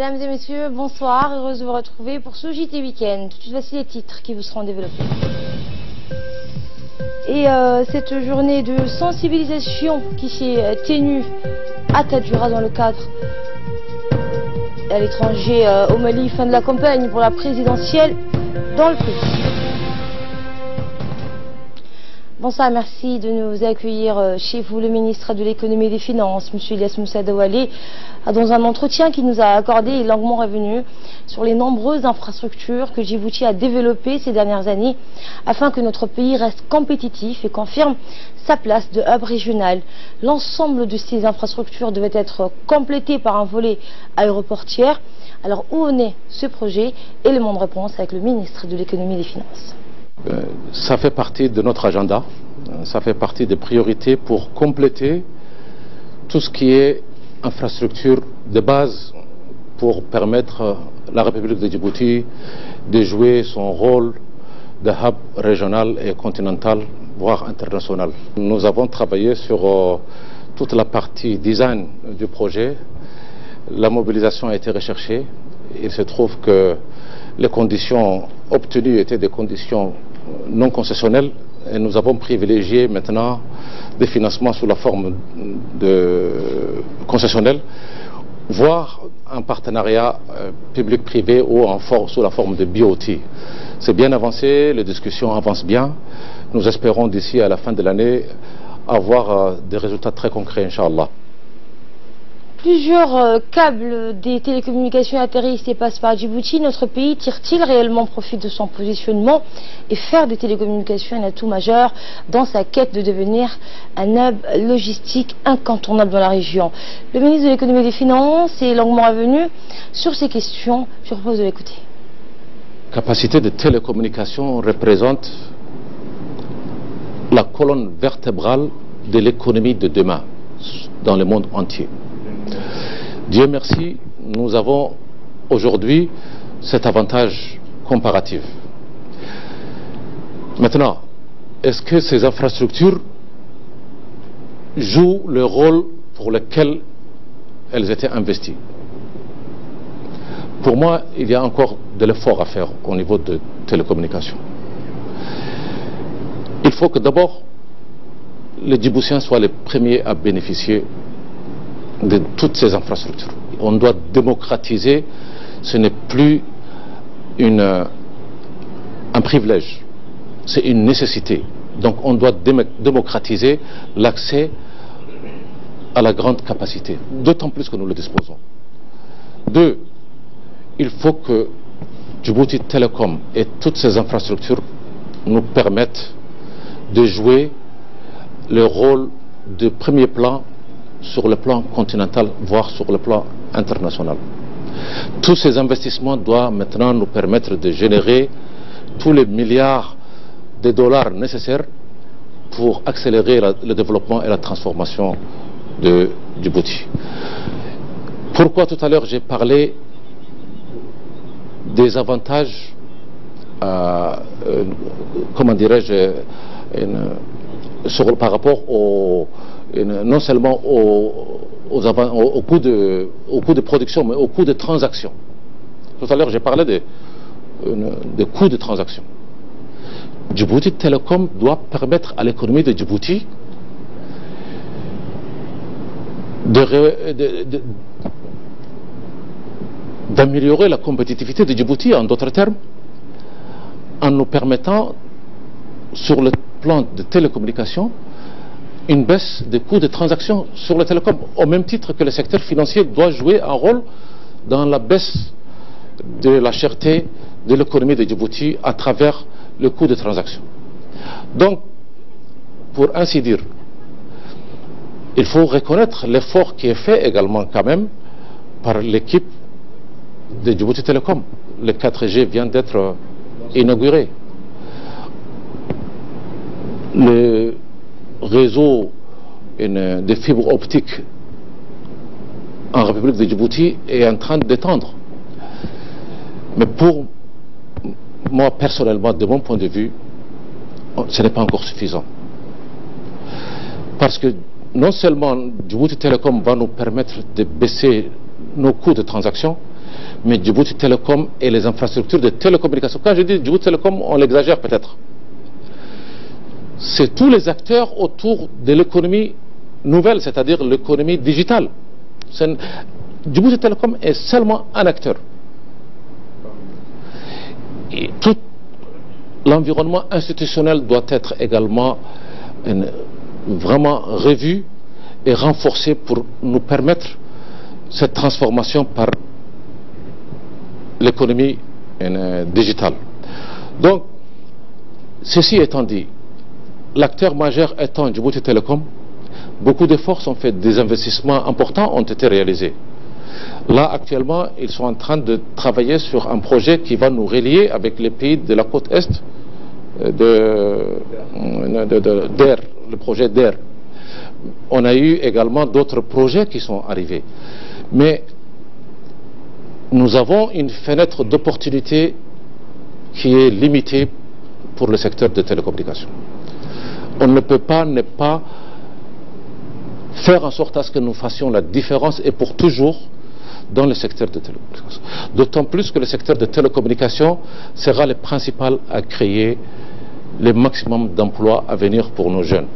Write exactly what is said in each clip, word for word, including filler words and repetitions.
Mesdames et messieurs, bonsoir, heureuse de vous retrouver pour ce J T Week-end. Tout de suite, voici les titres qui vous seront développés. Et euh, cette journée de sensibilisation qui s'est tenue à Tadjoura dans le cadre à l'étranger euh, au Mali, fin de la campagne pour la présidentielle dans le pays. Bonsoir, merci de nous accueillir chez vous. Le ministre de l'économie et des finances, M. Ilyas Moussa Daoualé, dans un entretien qu'il nous a accordé, est longuement revenu sur les nombreuses infrastructures que Djibouti a développées ces dernières années afin que notre pays reste compétitif et confirme sa place de hub régional. L'ensemble de ces infrastructures devait être complété par un volet aéroportière. Alors où en est ce projet? Élément de réponse avec le ministre de l'économie et des finances. Euh, ça fait partie de notre agenda, ça fait partie des priorités pour compléter tout ce qui est infrastructure de base pour permettre à la République de Djibouti de jouer son rôle de hub régional et continental, voire international. Nous avons travaillé sur euh, toute la partie design du projet. La mobilisation a été recherchée. Il se trouve que les conditions obtenues étaient des conditions non concessionnelles et nous avons privilégié maintenant des financements sous la forme de concessionnels, voire un partenariat euh, public-privé ou en for sous la forme de B O T. C'est bien avancé, les discussions avancent bien. Nous espérons d'ici à la fin de l'année avoir euh, des résultats très concrets, Inch'Allah. Plusieurs euh, câbles des télécommunications atterrissent et passent par Djibouti. Notre pays tire-t-il réellement profit de son positionnement et faire des télécommunications un atout majeur dans sa quête de devenir un hub logistique incontournable dans la région? Le ministre de l'économie et des finances est longuement revenu sur ces questions. Je vous propose de l'écouter. La capacité de télécommunication représente la colonne vertébrale de l'économie de demain dans le monde entier. Dieu merci, nous avons aujourd'hui cet avantage comparatif. Maintenant, est-ce que ces infrastructures jouent le rôle pour lequel elles étaient investies? Pour moi, il y a encore de l'effort à faire au niveau de télécommunications. Il faut que d'abord les Djiboutiens soient les premiers à bénéficier de toutes ces infrastructures. On doit démocratiser, ce n'est plus une, un privilège, c'est une nécessité. Donc on doit démocratiser l'accès à la grande capacité, d'autant plus que nous le disposons. Deux, il faut que Djibouti Telecom et toutes ces infrastructures nous permettent de jouer le rôle de premier plan sur le plan continental, voire sur le plan international. Tous ces investissements doivent maintenant nous permettre de générer tous les milliards de dollars nécessaires pour accélérer la, le développement et la transformation de Djibouti. Pourquoi tout à l'heure j'ai parlé des avantages, euh, euh, comment dirais-je, par rapport au non seulement au, aux au, au, coût de, au coût de production, mais au coût de transaction. Tout à l'heure, j'ai parlé de, de coûts de transaction. Djibouti Telecom doit permettre à l'économie de Djibouti d'améliorer la compétitivité de Djibouti, en d'autres termes, en nous permettant, sur le plan de télécommunications, une baisse des coûts de transaction sur le télécom, au même titre que le secteur financier doit jouer un rôle dans la baisse de la cherté de l'économie de Djibouti à travers le coût de transaction. Donc, pour ainsi dire, il faut reconnaître l'effort qui est fait également quand même par l'équipe de Djibouti Telecom. Le quatre G vient d'être inauguré. Le réseau une, de fibres optiques en République de Djibouti est en train d'étendre. Mais pour moi personnellement, de mon point de vue, ce n'est pas encore suffisant. Parce que non seulement Djibouti Telecom va nous permettre de baisser nos coûts de transaction, mais Djibouti Telecom et les infrastructures de télécommunications. Quand je dis Djibouti Telecom, on l'exagère peut-être. C'est tous les acteurs autour de l'économie nouvelle, c'est-à-dire l'économie digitale. Djibouti Telecom est seulement un acteur. Et tout l'environnement institutionnel doit être également une, vraiment revu et renforcé pour nous permettre cette transformation par l'économie euh, digitale. Donc, ceci étant dit, l'acteur majeur étant Djibouti Telecom, beaucoup d'efforts sont faits, des investissements importants ont été réalisés. Là, actuellement, ils sont en train de travailler sur un projet qui va nous relier avec les pays de la côte Est de, de, de, d'Air, le projet d'Air. On a eu également d'autres projets qui sont arrivés. Mais nous avons une fenêtre d'opportunité qui est limitée pour le secteur de télécommunications. On ne peut pas ne pas faire en sorte à ce que nous fassions la différence et pour toujours dans le secteur de télécommunications. D'autant plus que le secteur de télécommunications sera le principal à créer le maximum d'emplois à venir pour nos jeunes.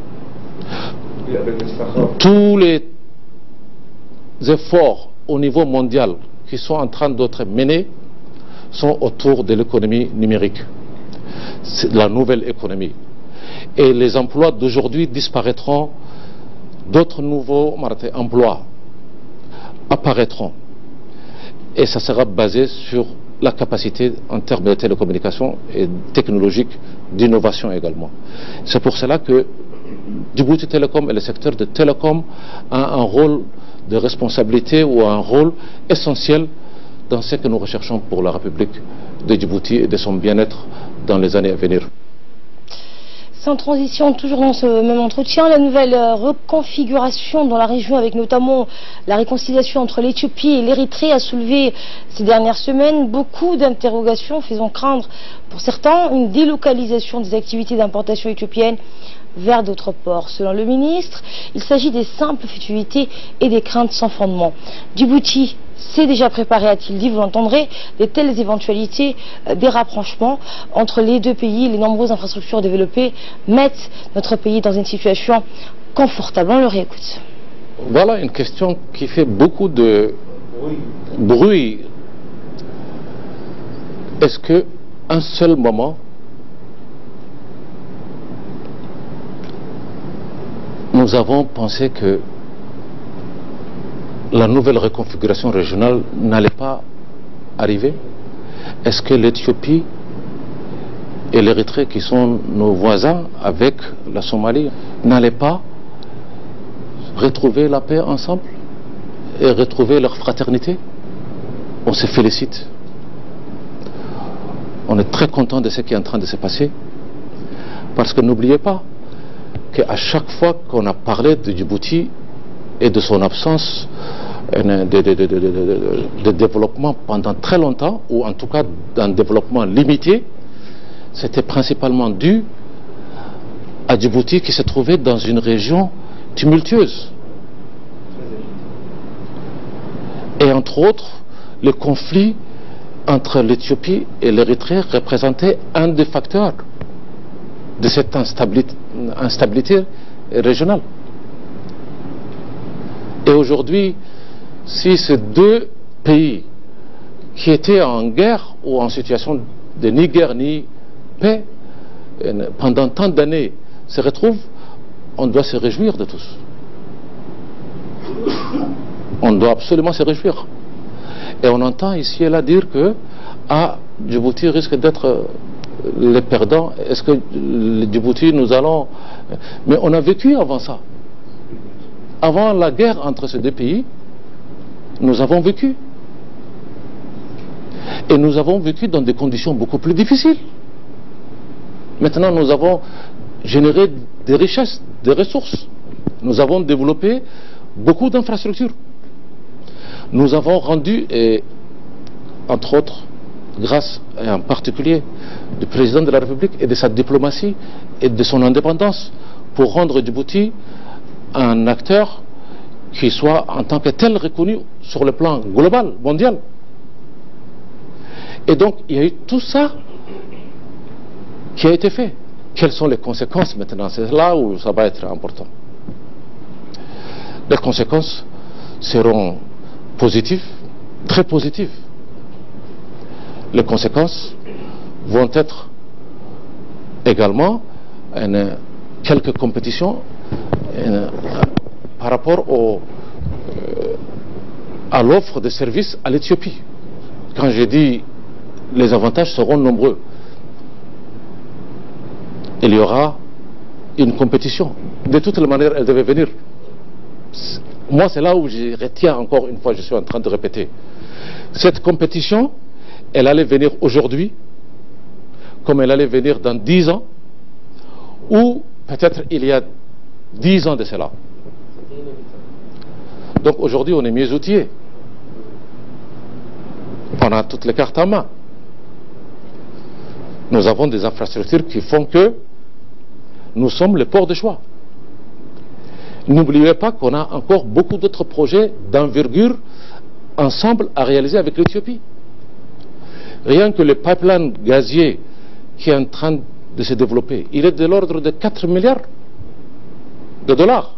Tous les efforts au niveau mondial qui sont en train d'être menés sont autour de l'économie numérique, c'est la nouvelle économie. Et les emplois d'aujourd'hui disparaîtront, d'autres nouveaux emplois apparaîtront. Et ça sera basé sur la capacité en termes de télécommunications et technologiques d'innovation également. C'est pour cela que Djibouti Telecom et le secteur de télécom a un rôle de responsabilité ou un rôle essentiel dans ce que nous recherchons pour la République de Djibouti et de son bien-être dans les années à venir. Sans transition, toujours dans ce même entretien, la nouvelle reconfiguration dans la région avec notamment la réconciliation entre l'Éthiopie et l'Érythrée a soulevé ces dernières semaines beaucoup d'interrogations, faisant craindre pour certains une délocalisation des activités d'importation éthiopiennes vers d'autres ports. Selon le ministre, il s'agit des simples futilités et des craintes sans fondement. Djibouti s'est déjà préparé, a-t-il dit, vous l'entendrez, de telles éventualités, euh, des rapprochements entre les deux pays. Les nombreuses infrastructures développées mettent notre pays dans une situation confortable. On le réécoute. Voilà une question qui fait beaucoup de bruit. Est-ce qu'un seul moment nous avons pensé que la nouvelle reconfiguration régionale n'allait pas arriver? Est-ce que l'Éthiopie et l'Érythrée, qui sont nos voisins avec la Somalie, n'allaient pas retrouver la paix ensemble et retrouver leur fraternité? On se félicite. On est très content de ce qui est en train de se passer. Parce que n'oubliez pas qu'à chaque fois qu'on a parlé de Djibouti et de son absence de, de, de, de, de, de développement pendant très longtemps, ou en tout cas d'un développement limité, c'était principalement dû à Djibouti qui se trouvait dans une région tumultueuse. Et entre autres, le conflit entre l'Éthiopie et l'Érythrée représentait un des facteurs de cette instabilité, instabilité régionale. Et aujourd'hui, si ces deux pays qui étaient en guerre ou en situation de ni guerre ni paix pendant tant d'années se retrouvent, on doit se réjouir de tous. On doit absolument se réjouir. Et on entend ici et là dire que ah, Djibouti risque d'être les perdants. Est-ce que le Djibouti, nous allons... Mais on a vécu avant ça. Avant la guerre entre ces deux pays, nous avons vécu. Et nous avons vécu dans des conditions beaucoup plus difficiles. Maintenant, nous avons généré des richesses, des ressources. Nous avons développé beaucoup d'infrastructures. Nous avons rendu, et, entre autres, grâce et en particulier du président de la République et de sa diplomatie et de son indépendance, pour rendre Djibouti un acteur qui soit en tant que tel reconnu sur le plan global, mondial. Et donc, il y a eu tout ça qui a été fait. Quelles sont les conséquences maintenant? C'est là où ça va être important. Les conséquences seront positives, très positives. Les conséquences vont être également une, quelques compétitions une, par rapport au, euh, à l'offre de services à l'Éthiopie. Quand je dis les avantages seront nombreux, il y aura une compétition. De toutes les manières, elle devait venir. Moi, c'est là où je retiens encore une fois, je suis en train de répéter. Cette compétition, elle allait venir aujourd'hui, comme elle allait venir dans dix ans, ou peut-être il y a dix ans de cela. Donc aujourd'hui, on est mieux outillés. On a toutes les cartes en main. Nous avons des infrastructures qui font que nous sommes le port de choix. N'oubliez pas qu'on a encore beaucoup d'autres projets d'envergure ensemble à réaliser avec l'Éthiopie. Rien que le pipeline gazier qui est en train de se développer, il est de l'ordre de quatre milliards de dollars.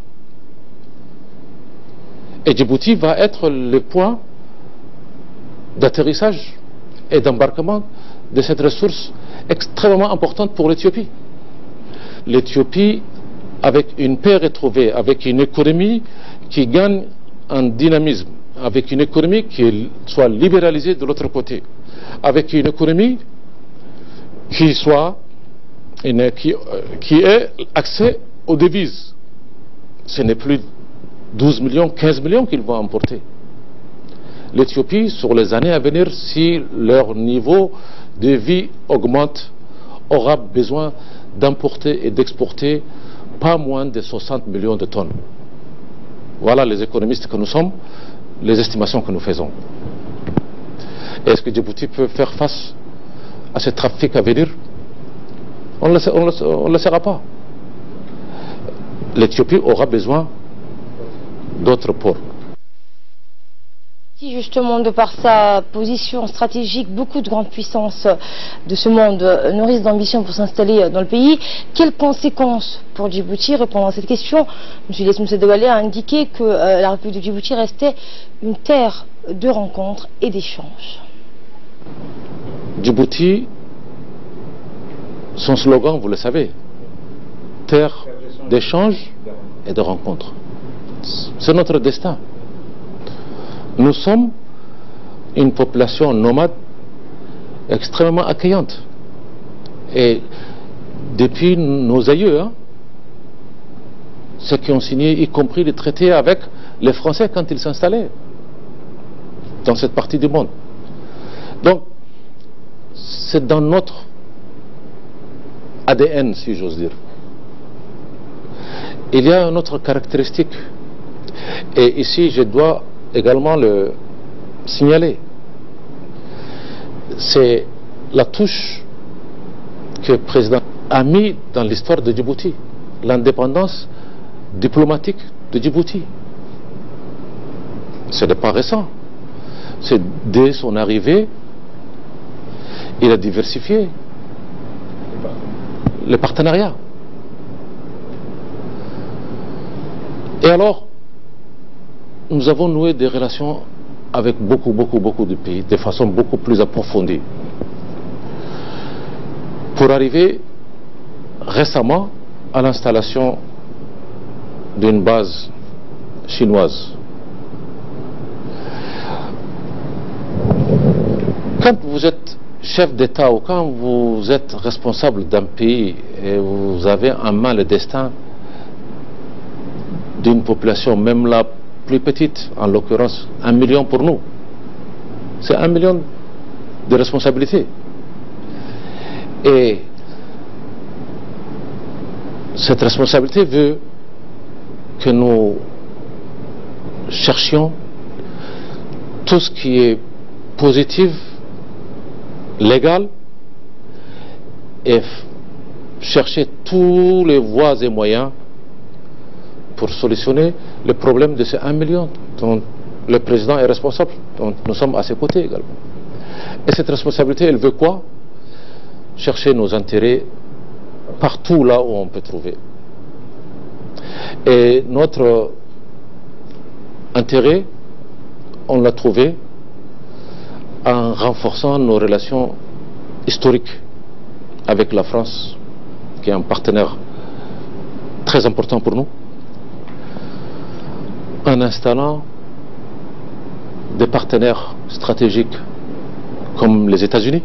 Et Djibouti va être le point d'atterrissage et d'embarquement de cette ressource extrêmement importante pour l'Éthiopie. L'Éthiopie, avec une paix retrouvée, avec une économie qui gagne en dynamisme, avec une économie qui soit libéralisée de l'autre côté, avec une économie qui soit une, qui, qui ait accès aux devises. Ce n'est plus douze millions, quinze millions qu'ils vont emporter. L'Éthiopie, sur les années à venir, si leur niveau de vie augmente, aura besoin d'importer et d'exporter pas moins de soixante millions de tonnes. Voilà les économistes que nous sommes, les estimations que nous faisons. Est-ce que Djibouti peut faire face à ce trafic à venir? On ne le, le saura pas. L'Éthiopie aura besoin d'autres ports. Si justement, de par sa position stratégique, beaucoup de grandes puissances de ce monde nourrissent d'ambition pour s'installer dans le pays, quelles conséquences pour Djibouti? Répondant à cette question, M. Ilyas Moussa Douale a indiqué que euh, la République de Djibouti restait une terre de rencontres et d'échanges. Djibouti, son slogan, vous le savez, terre d'échanges et de rencontres. C'est notre destin. Nous sommes une population nomade extrêmement accueillante. Et depuis nos aïeux, hein, ceux qui ont signé, y compris les traités avec les Français quand ils s'installaient dans cette partie du monde. Donc, c'est dans notre A D N, si j'ose dire. Il y a une autre caractéristique. Et ici, je dois également le signaler. C'est la touche que le président a mis dans l'histoire de Djibouti, l'indépendance diplomatique de Djibouti. Ce n'est pas récent. C'est dès son arrivée, il a diversifié les partenariats. Et alors, nous avons noué des relations avec beaucoup, beaucoup, beaucoup de pays, de façon beaucoup plus approfondie. Pour arriver récemment à l'installation d'une base chinoise. Quand vous êtes chef d'État ou quand vous êtes responsable d'un pays et vous avez en main le destin d'une population, même la plus petite, en l'occurrence un million pour nous, c'est un million de responsabilités. Et cette responsabilité veut que nous cherchions tout ce qui est positif, légal, et chercher tous les voies et moyens pour solutionner le problème de ces un million dont le président est responsable, dont nous sommes à ses côtés également. Et cette responsabilité, elle veut quoi? Chercher nos intérêts partout là où on peut trouver. Et notre intérêt, on l'a trouvé en renforçant nos relations historiques avec la France, qui est un partenaire très important pour nous, en installant des partenaires stratégiques comme les États-Unis,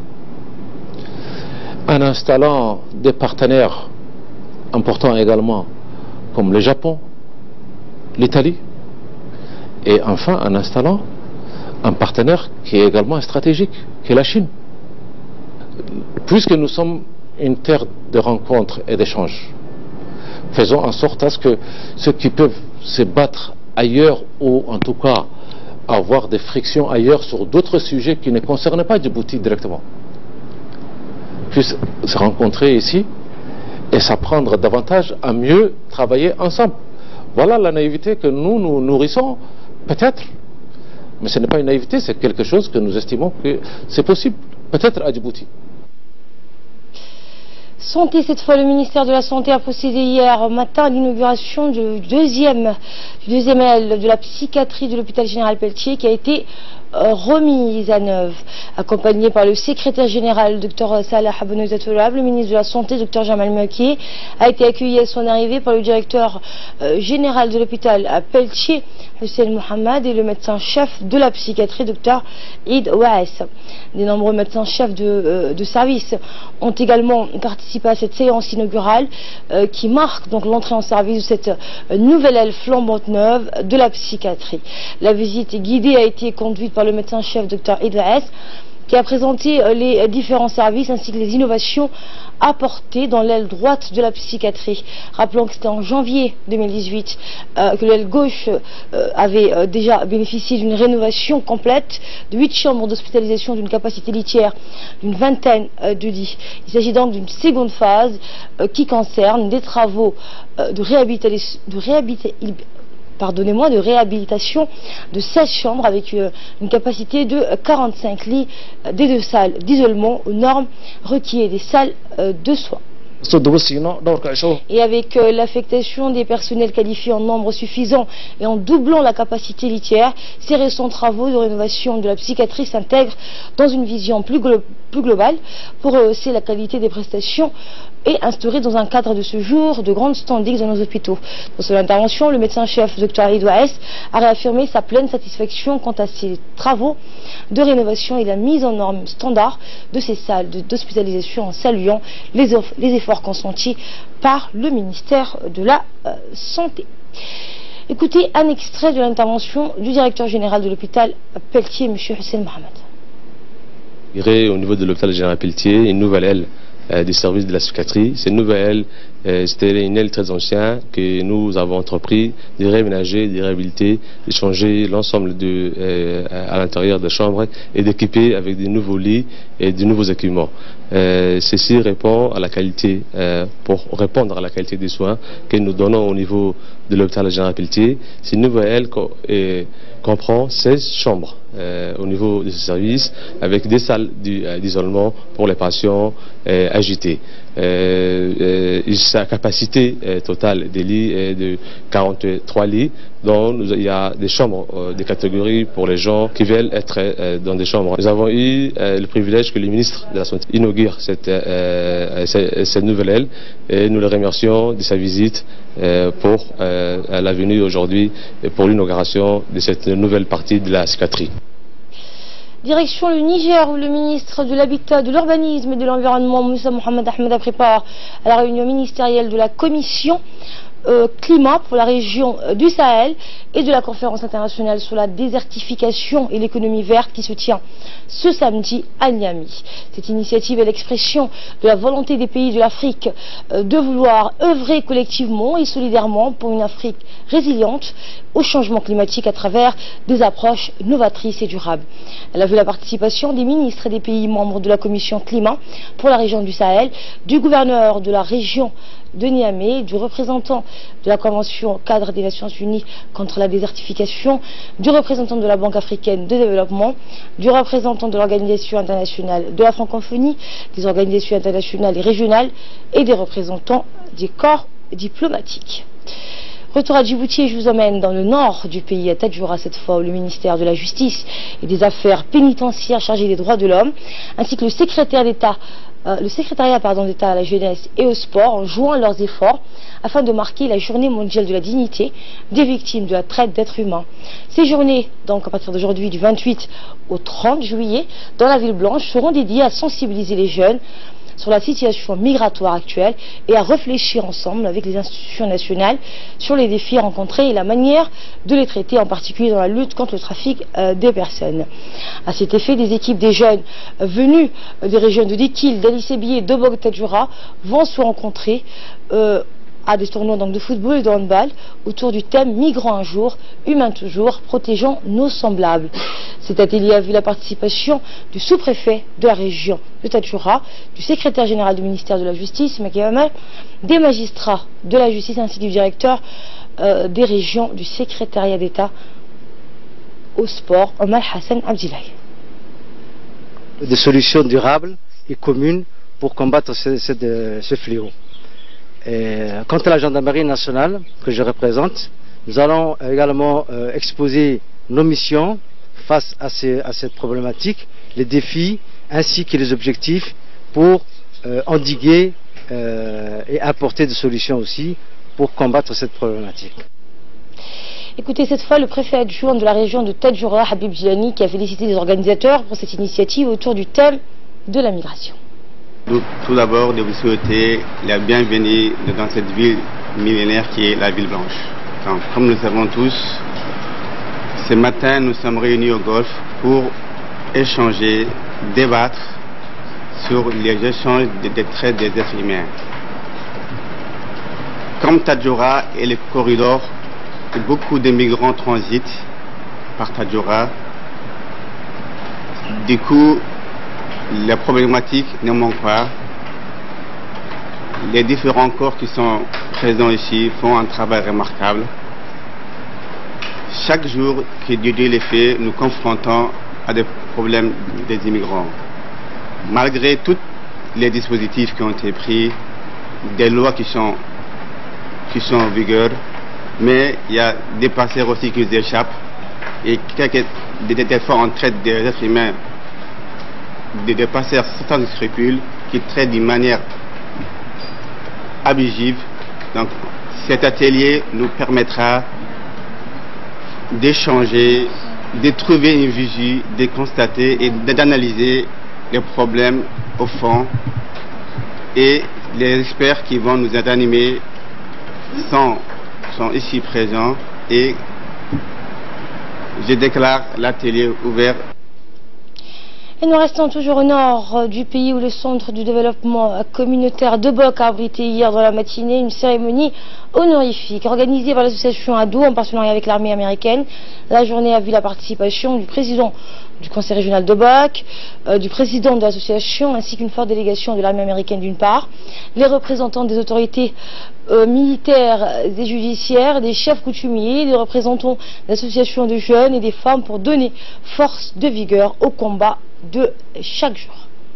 en installant des partenaires importants également comme le Japon, l'Italie, et enfin en installant un partenaire qui est également stratégique, qui est la Chine. Puisque nous sommes une terre de rencontres et d'échanges, faisons en sorte à ce que ceux qui peuvent se battre ailleurs, ou en tout cas avoir des frictions ailleurs sur d'autres sujets qui ne concernent pas Djibouti directement, puissent se rencontrer ici et s'apprendre davantage à mieux travailler ensemble. Voilà la naïveté que nous nous nourrissons, peut-être, mais ce n'est pas une naïveté, c'est quelque chose que nous estimons que c'est possible, peut-être à Djibouti. Santé, cette fois, le ministère de la Santé a procédé hier matin à l'inauguration du deuxième, du deuxième aile de la psychiatrie de l'hôpital général Pelletier, qui a été euh, remise à neuf. Accompagné par le secrétaire général, docteur Salah Abounouzatoulab, le ministre de la Santé, docteur Jamal Maki, a été accueilli à son arrivée par le directeur euh, général de l'hôpital à Pelletier, Hussein Mohamed, et le médecin-chef de la psychiatrie, docteur Id Ouaes. Des nombreux médecins-chefs de, euh, de service ont également participé à cette séance inaugurale euh, qui marque donc l'entrée en service de cette euh, nouvelle aile flambante neuve de la psychiatrie. La visite guidée a été conduite par le médecin-chef docteur Id Ouaes, qui a présenté euh, les différents services ainsi que les innovations apportées dans l'aile droite de la psychiatrie. Rappelons que c'était en janvier deux mille dix-huit euh, que l'aile gauche euh, avait euh, déjà bénéficié d'une rénovation complète de huit chambres d'hospitalisation d'une capacité litière d'une vingtaine euh, de lits. Il s'agit donc d'une seconde phase euh, qui concerne des travaux euh, de réhabilitation, de réhabilitation pardonnez-moi, de réhabilitation de seize chambres avec euh, une capacité de quarante-cinq lits, euh, des deux salles d'isolement aux normes requises, des salles euh, de soins. Et avec euh, l'affectation des personnels qualifiés en nombre suffisant et en doublant la capacité litière, ces récents travaux de rénovation de la psychiatrie s'intègrent dans une vision plus, glo plus globale pour rehausser la qualité des prestations et instauré dans un cadre de ce jour de grande standing dans nos hôpitaux. Dans son intervention, le médecin-chef docteur Id Ouaes a réaffirmé sa pleine satisfaction quant à ces travaux de rénovation et la mise en norme standard de ces salles d'hospitalisation, en saluant les, les efforts consentis par le ministère de la euh, Santé. Écoutez un extrait de l'intervention du directeur général de l'hôpital Pelletier, M. Hussein Mohamed. Au niveau de l'hôpital général Pelletier, une nouvelle aile Euh, des services de la psychiatrie. Cette nouvelle, euh, c'était une aile très ancienne que nous avons entrepris de réaménager, de réhabiliter, de changer l'ensemble de, euh, à l'intérieur des chambres et d'équiper avec de nouveaux lits et de nouveaux équipements. Euh, ceci répond à la qualité, euh, pour répondre à la qualité des soins que nous donnons au niveau de l'hôpital général Pelletier. Cette nouvelle aile co euh, comprend seize chambres euh, au niveau de ce service, avec des salles d'isolement euh, pour les patients euh, agités. Euh, euh, sa capacité euh, totale des lits est de quarante-trois lits, dont nous, il y a des chambres euh, de catégorie pour les gens qui veulent être euh, dans des chambres. Nous avons eu euh, le privilège que le ministre de la Santé inaugure cette, euh, cette, cette nouvelle aile, et nous le remercions de sa visite euh, pour euh, la venue aujourd'hui et pour l'inauguration de cette nouvelle partie de la psychiatrie. Direction le Niger, où le ministre de l'Habitat, de l'Urbanisme et de l'Environnement, Moussa Mohamed Ahmed, prépare à la réunion ministérielle de la commission euh, climat pour la région euh, du Sahel et de la conférence internationale sur la désertification et l'économie verte qui se tient ce samedi à Niamey. Cette initiative est l'expression de la volonté des pays de l'Afrique euh, de vouloir œuvrer collectivement et solidairement pour une Afrique résiliente au changement climatique à travers des approches novatrices et durables. Elle a vu la participation des ministres et des pays membres de la commission climat pour la région du Sahel, du gouverneur de la région de Niamey, du représentant de la Convention cadre des Nations Unies contre la désertification, du représentant de la Banque africaine de développement, du représentant de l'Organisation internationale de la francophonie, des organisations internationales et régionales et des représentants des corps diplomatiques. Retour à Djibouti et je vous emmène dans le nord du pays, à Tadjoura cette fois, où le ministère de la Justice et des Affaires pénitentiaires chargé des droits de l'homme, ainsi que le secrétaire d'État, euh, le secrétariat pardon, d'État à la jeunesse et au sport, ont joint leurs efforts afin de marquer la journée mondiale de la dignité des victimes de la traite d'êtres humains. Ces journées, donc à partir d'aujourd'hui, du vingt-huit au trente juillet, dans la ville blanche, seront dédiées à sensibiliser les jeunes sur la situation migratoire actuelle et à réfléchir ensemble avec les institutions nationales sur les défis rencontrés et la manière de les traiter, en particulier dans la lutte contre le trafic euh, des personnes. À cet effet, des équipes des jeunes euh, venus euh, des régions de Dikil, d'Ali Sébié et de Bog-Tadjoura vont se rencontrer euh, à des tournois donc, de football et de handball autour du thème Migrants un jour, humains toujours, protégeant nos semblables. Cet atelier a vu la participation du sous-préfet de la région de Tadjoura, du secrétaire général du ministère de la Justice, Makiamal, des magistrats de la justice ainsi que du directeur euh, des régions du secrétariat d'État au sport, Omar Hassan Abdillahi. Des solutions durables et communes pour combattre ce, ce, ce fléau. Et quant à la gendarmerie nationale que je représente, nous allons également euh, exposer nos missions face à, ces, à cette problématique, les défis ainsi que les objectifs pour euh, endiguer euh, et apporter des solutions aussi pour combattre cette problématique. Écoutez, cette fois, le préfet adjoint de la région de Tadjoura, Habib Djilani, qui a félicité les organisateurs pour cette initiative autour du thème de la migration. Tout d'abord, de vous souhaiter la bienvenue dans cette ville millénaire qui est la ville blanche. Enfin, comme nous le savons tous, ce matin, nous sommes réunis au Golfe pour échanger, débattre sur les échanges des traits des êtres humains. Comme Tadjoura est le corridor où beaucoup de migrants transitent par Tadjoura, du coup, les problématiques ne manquent pas. Les différents corps qui sont présents ici font un travail remarquable. Chaque jour que Dieu les fait, nous confrontons à des problèmes des immigrants. Malgré tous les dispositifs qui ont été pris, des lois qui sont, qui sont en vigueur, mais il y a des passeurs aussi qui nous échappent et quelques des fois on traite des êtres humains de dépasser certains scrupules qui traitent d'une manière abusive. Donc cet atelier nous permettra d'échanger, de trouver une visu, de constater et d'analyser les problèmes au fond, et les experts qui vont nous animer sont, sont ici présents et je déclare l'atelier ouvert. Et nous restons toujours au nord du pays où le centre du développement communautaire de Bok a abrité hier dans la matinée une cérémonie honorifique organisée par l'association Ado en partenariat avec l'armée américaine. La journée a vu la participation du président du conseil régional de Bok, euh, du président de l'association ainsi qu'une forte délégation de l'armée américaine d'une part, les représentants des autorités euh, militaires et judiciaires, des chefs coutumiers, des représentants d'associations de jeunes et des femmes pour donner force de vigueur au combat de chaque jour.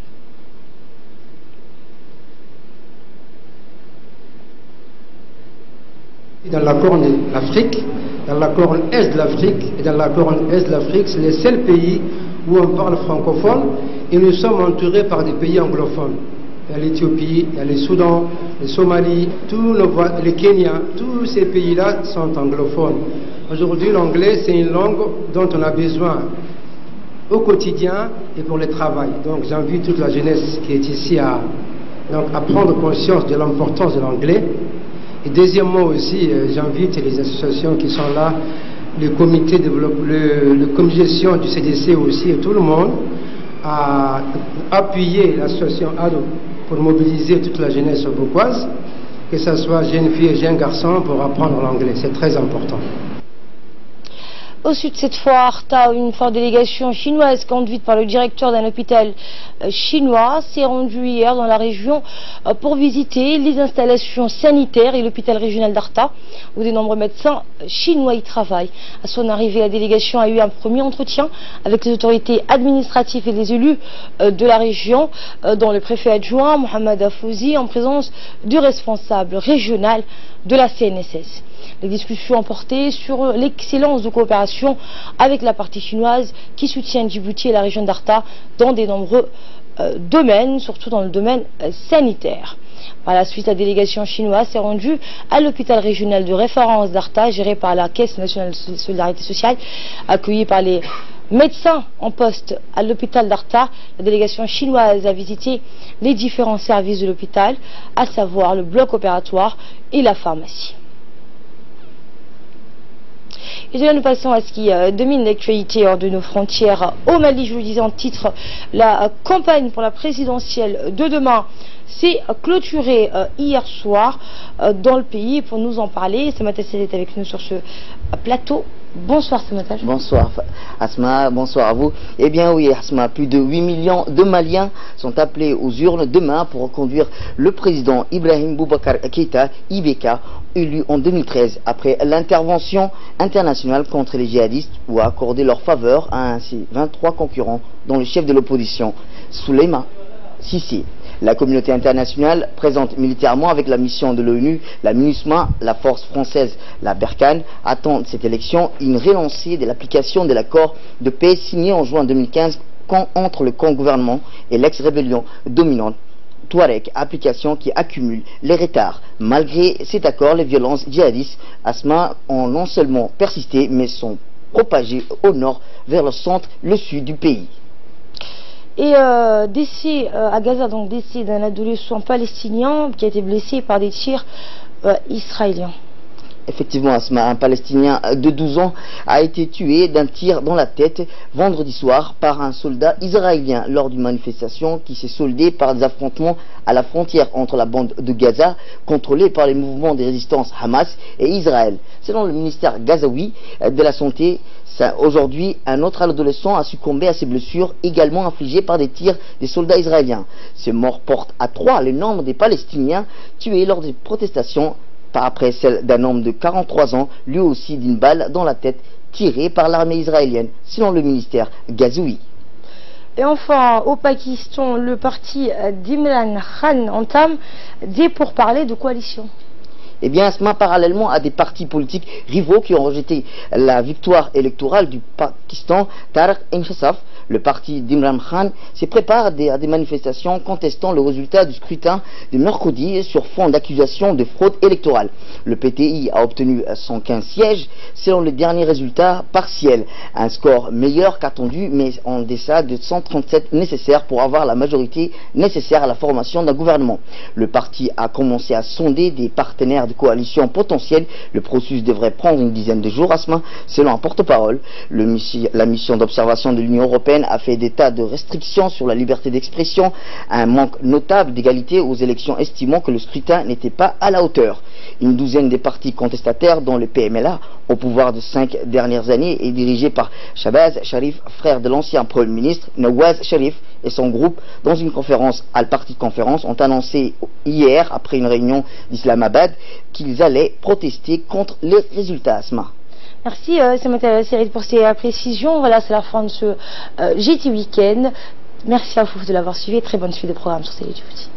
Dans la corne d'Afrique, dans la corne est de l'Afrique et dans la corne est de l'Afrique, c'est le seul pays où on parle francophone et nous sommes entourés par des pays anglophones. Il y a l'Éthiopie, il y a le Soudan, le Somalie, tous nos, le Kenya, tous ces pays-là sont anglophones. Aujourd'hui, l'anglais, c'est une langue dont on a besoin au quotidien et pour le travail. Donc j'invite toute la jeunesse qui est ici à, donc, à prendre conscience de l'importance de l'anglais. Et deuxièmement aussi, euh, j'invite les associations qui sont là, le comité de le, le comité de gestion du C D C aussi et tout le monde à appuyer l'association A D O pour mobiliser toute la jeunesse bokoise, que ce soit jeunes filles et jeunes garçons, pour apprendre l'anglais. C'est très important. Au sud, cette fois, Arta, une forte délégation chinoise conduite par le directeur d'un hôpital chinois s'est rendue hier dans la région pour visiter les installations sanitaires et l'hôpital régional d'Arta, où de nombreux médecins chinois y travaillent. À son arrivée, la délégation a eu un premier entretien avec les autorités administratives et les élus de la région, dont le préfet adjoint Mohamed Afouzi, en présence du responsable régional de la C N S S. Les discussions ont porté sur l'excellence de coopération avec la partie chinoise qui soutient Djibouti et la région d'Arta dans de nombreux euh, domaines, surtout dans le domaine euh, sanitaire. Par la suite, la délégation chinoise s'est rendue à l'hôpital régional de référence d'Arta, géré par la Caisse nationale de solidarité sociale, accueilli par les médecins en poste à l'hôpital d'Arta. La délégation chinoise a visité les différents services de l'hôpital, à savoir le bloc opératoire et la pharmacie. Et là, nous passons à ce qui euh, domine l'actualité hors de nos frontières. Au Mali, je vous le disais en titre, la euh, campagne pour la présidentielle de demain s'est clôturée euh, hier soir euh, dans le pays. Pour nous en parler, Samata est avec nous sur ce euh, plateau. Bonsoir Samata. Bonsoir Asma, bonsoir à vous. Eh bien oui Asma, plus de huit millions de Maliens sont appelés aux urnes demain pour reconduire le président Ibrahim Boubacar Keïta, I B K, élu en deux mille treize après l'intervention internationale contre les djihadistes ou a accordé leur faveur à ainsi vingt-trois concurrents dont le chef de l'opposition, Souleymane Sissi. La communauté internationale, présente militairement avec la mission de l'ONU, la MINUSMA, la force française, la Berkane, attend de cette élection une relancée de l'application de l'accord de paix signé en juin deux mille quinze entre le camp gouvernement et l'ex-rébellion dominante Touareg, application qui accumule les retards. Malgré cet accord, les violences djihadistes Asma ont non seulement persisté, mais sont propagées au nord vers le centre, le sud du pays. Et euh, décès euh, à Gaza, donc décès d'un adolescent palestinien qui a été blessé par des tirs euh, israéliens. Effectivement, Asma, un Palestinien de douze ans a été tué d'un tir dans la tête vendredi soir par un soldat israélien lors d'une manifestation qui s'est soldée par des affrontements à la frontière entre la bande de Gaza, contrôlée par les mouvements de résistance Hamas et Israël. Selon le ministère gazaoui de la Santé, aujourd'hui, un autre adolescent a succombé à ses blessures, également infligées par des tirs des soldats israéliens. Ces morts portent à trois le nombre des Palestiniens tués lors des protestations, par après celle d'un homme de quarante-trois ans, lui aussi d'une balle dans la tête, tirée par l'armée israélienne, selon le ministère gazaoui. Et enfin, au Pakistan, le parti d'Imran Khan entame des pourparlers de coalition. Eh bien, Asma, parallèlement à des partis politiques rivaux qui ont rejeté la victoire électorale du Pakistan, Tehreek Insaf, le parti d'Imran Khan, se prépare à des, à des manifestations contestant le résultat du scrutin de mercredi sur fond d'accusations de fraude électorale. Le P T I a obtenu cent quinze sièges selon les derniers résultats partiels, un score meilleur qu'attendu, mais en deçà de cent trente-sept nécessaires pour avoir la majorité nécessaire à la formation d'un gouvernement. Le parti a commencé à sonder des partenaires de coalition potentielle. Le processus devrait prendre une dizaine de jours, Asma, selon un porte-parole. La mission d'observation de l'Union européenne a fait des tas de restrictions sur la liberté d'expression, un manque notable d'égalité aux élections, estimant que le scrutin n'était pas à la hauteur. Une douzaine des partis contestataires, dont le P M L A, au pouvoir de cinq dernières années, est dirigé par Shahbaz Sharif, frère de l'ancien Premier ministre Nawaz Sharif, et son groupe, dans une conférence, Al Party Conférence, ont annoncé hier, après une réunion d'Islamabad, qu'ils allaient protester contre les résultats, Asma. Merci euh, Samata Serid pour ces euh, précisions. Voilà, c'est la fin de ce euh, G T Weekend. Merci à vous de l'avoir suivi et très bonne suite de programme sur Télé Djibouti.